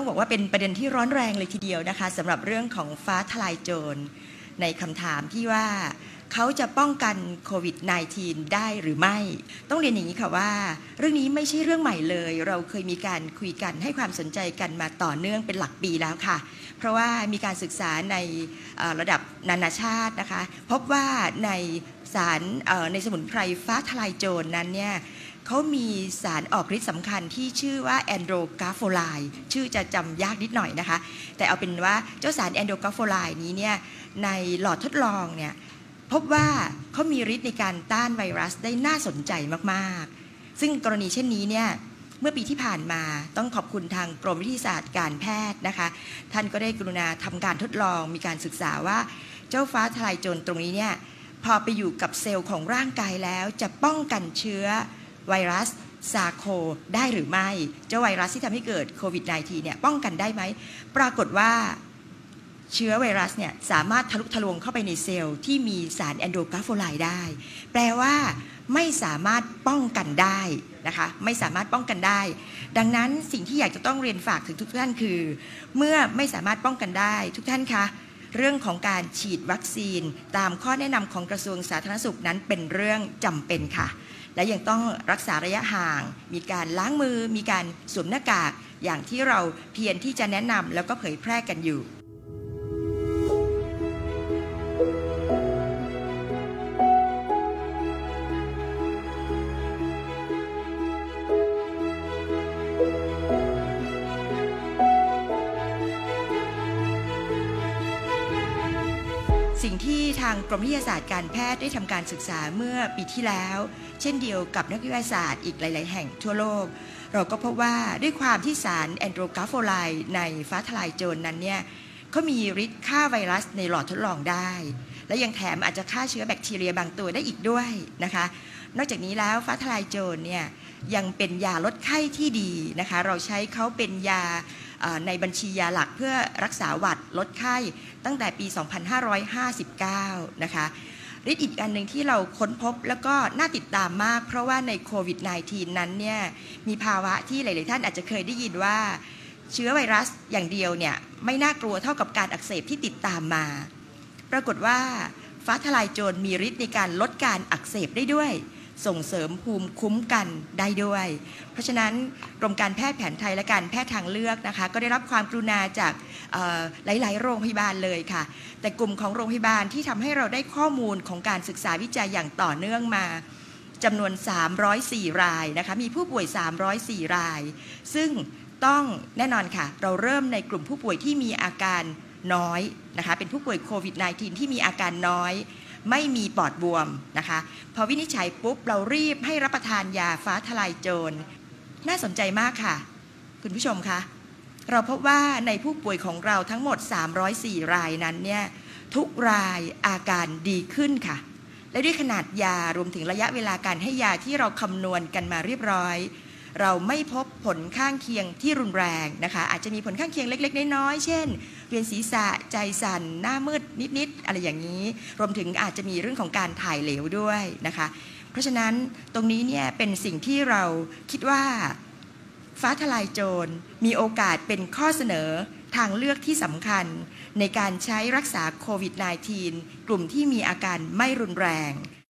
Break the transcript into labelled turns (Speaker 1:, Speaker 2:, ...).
Speaker 1: ต้องบอกว่าเป็นประเด็นที่ร้อนแรงเลยทีเดียวนะคะสำหรับเรื่องของฟ้าทลายโจรในคำถามที่ว่าเขาจะป้องกันโควิด -19 ได้หรือไม่ต้องเรียนอย่างนี้ค่ะว่าเรื่องนี้ไม่ใช่เรื่องใหม่เลยเราเคยมีการคุยกันให้ความสนใจกันมาต่อเนื่องเป็นหลักปีแล้วค่ะเพราะว่ามีการศึกษาในระดับนานาชาตินะคะพบว่าในสารในสมุนไพรฟ้าทลายโจรนั้นเนี่ยเขามีสารออกฤทธิ์สำคัญที่ชื่อว่าแอนโดรกาโฟไลน์ชื่อจะจำยากนิดหน่อยนะคะแต่เอาเป็นว่าเจ้าสารแอนโดรกาโฟไลน์นี้เนี่ยในหลอดทดลองเนี่ยพบว่าเขามีฤทธิ์ในการต้านไวรัสได้น่าสนใจมากๆซึ่งกรณีเช่นนี้เนี่ยเมื่อปีที่ผ่านมาต้องขอบคุณทางกรมวิทยาศาสตร์การแพทย์นะคะท่านก็ได้กรุณาทำการทดลองมีการศึกษาว่าเจ้าฟ้าทลายโจรตรงนี้เนี่ยพอไปอยู่กับเซลล์ของร่างกายแล้วจะป้องกันเชื้อไวรัสซาร์โคได้หรือไม่เจ้าไวรัสที่ทำให้เกิดโควิด -19 เนี่ยป้องกันได้ไหมปรากฏว่าเชื้อไวรัสเนี่ยสามารถทะลุทะลวงเข้าไปในเซลล์ที่มีสารแอนโดรกาโฟไลน์ได้แปลว่าไม่สามารถป้องกันได้นะคะไม่สามารถป้องกันได้ดังนั้นสิ่งที่อยากจะต้องเรียนฝากถึงทุกท่านคือเมื่อไม่สามารถป้องกันได้ทุกท่านคะเรื่องของการฉีดวัคซีนตามข้อแนะนำของกระทรวงสาธารณสุขนั้นเป็นเรื่องจำเป็นค่ะและยังต้องรักษาระยะห่างมีการล้างมือมีการสวมหน้ากากอย่างที่เราเพียรที่จะแนะนำแล้วก็เผยแพร่กันอยู่สิ่งที่ทางกรมวิทยาศาสตร์การแพทย์ได้ทำการศึกษาเมื่อปีที่แล้วเช่นเดียวกับนักวิทยาศาสตร์อีกหลายๆแห่งทั่วโลกเราก็พบว่าด้วยความที่สารแอนโดรกาโฟไลน์ในฟ้าทลายโจรนั้นเนี่ยเขามีฤทธิ์ฆ่าไวรัสในหลอดทดลองได้และยังแถมอาจจะฆ่าเชื้อแบคทีเรียบางตัวได้อีกด้วยนะคะนอกจากนี้แล้วฟ้าทลายโจรเนี่ยยังเป็นยาลดไข้ที่ดีนะคะเราใช้เขาเป็นยาในบัญชียาหลักเพื่อรักษาหวัดลดไข้ตั้งแต่ปี 2559 นะคะฤทธิ์อีกอันหนึ่งที่เราค้นพบแล้วก็น่าติดตามมากเพราะว่าในโควิด -19 นั้นเนี่ยมีภาวะที่หลายๆท่านอาจจะเคยได้ยินว่าเชื้อไวรัสอย่างเดียวเนี่ยไม่น่ากลัวเท่ากับการอักเสบที่ติดตามมาปรากฏว่าฟ้าทลายโจรมีฤทธิ์ในการลดการอักเสบได้ด้วยส่งเสริมภูมิคุ้มกันได้ด้วยเพราะฉะนั้นกรมการแพทย์แผนไทยและการแพทย์ทางเลือกนะคะก็ได้รับความกรุณาจากหลายๆโรงพยาบาลเลยค่ะแต่กลุ่มของโรงพยาบาลที่ทำให้เราได้ข้อมูลของการศึกษาวิจัยอย่างต่อเนื่องมาจำนวน304รายนะคะมีผู้ป่วย304รายซึ่งต้องแน่นอนค่ะเราเริ่มในกลุ่มผู้ป่วยที่มีอาการน้อยนะคะเป็นผู้ป่วยโควิด -19 ที่มีอาการน้อยไม่มีปอดบวมนะคะพอวินิจฉัยปุ๊บเรารีบให้รับประทานยาฟ้าทลายโจรน่าสนใจมากค่ะคุณผู้ชมคะเราพบว่าในผู้ป่วยของเราทั้งหมด304รายนั้นเนี่ยทุกรายอาการดีขึ้นค่ะและด้วยขนาดยารวมถึงระยะเวลาการให้ยาที่เราคำนวณกันมาเรียบร้อยเราไม่พบผลข้างเคียงที่รุนแรงนะคะอาจจะมีผลข้างเคียงเล็กๆน้อยๆเช่นเวียนศีรษะใจสั่นหน้ามืดนิดๆอะไรอย่างนี้รวมถึงอาจจะมีเรื่องของการถ่ายเหลวด้วยนะคะเพราะฉะนั้นตรงนี้เนี่ยเป็นสิ่งที่เราคิดว่าฟ้าทลายโจรมีโอกาสเป็นข้อเสนอทางเลือกที่สำคัญในการใช้รักษาโควิด -19 กลุ่มที่มีอาการไม่รุนแรง